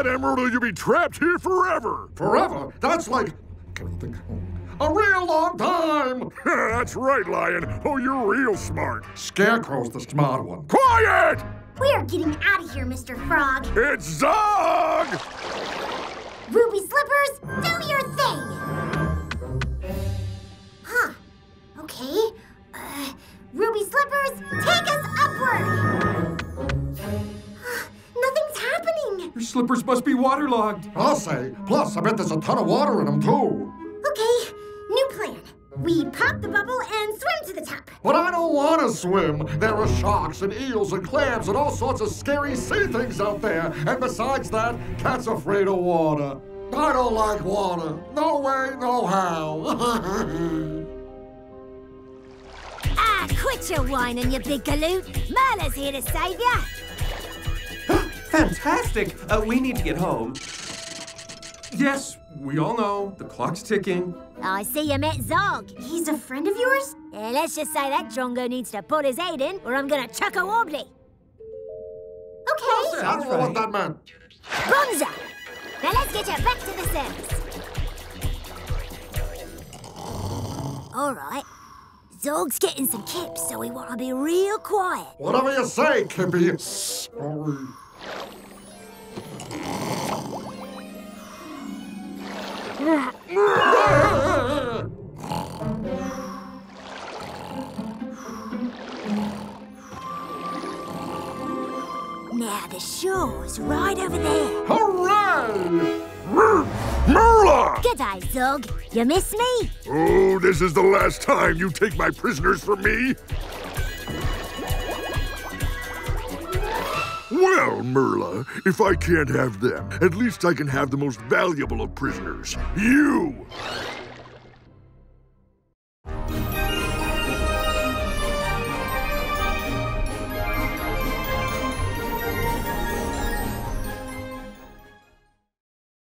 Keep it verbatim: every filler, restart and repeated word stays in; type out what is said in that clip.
that emerald or you'll be trapped here forever. Forever? That's like... Can we think? A real long time! That's right, Lion. Oh, you're real smart. Scarecrow's the smart one. Quiet! We're getting out of here, Mister Frog. It's Zog! Ruby Slippers, do your thing! Huh. Okay. Uh, Ruby Slippers, take us upward! Nothing's happening! Your slippers must be waterlogged. I'll say. Plus, I bet there's a ton of water in them, too. Okay, new plan. We pop the bubble and swim to the top. But I don't want to swim. There are sharks and eels and clams and all sorts of scary sea things out there. And besides that, Cat's afraid of water. I don't like water. No way, no how. Ah, quit your whining, you big galoot. Merla's here to save ya. Fantastic. Uh, we need to get home. Yes, we all know. The clock's ticking. I see you met Zog. He's a friend of yours? Yeah, let's just say that Drongo needs to put his head in, or I'm gonna chuck a wobbly. Okay. I don't know what that meant. Bonza! Now let's get you back to the service. All right. Zog's getting some kips, so we want to be real quiet. Whatever you say, Kippy. Sorry. Now the show's right over there. Hooray! Merla! G'day, Zog. You miss me? Oh, this is the last time you take my prisoners from me. Well, Merla, if I can't have them, at least I can have the most valuable of prisoners, you!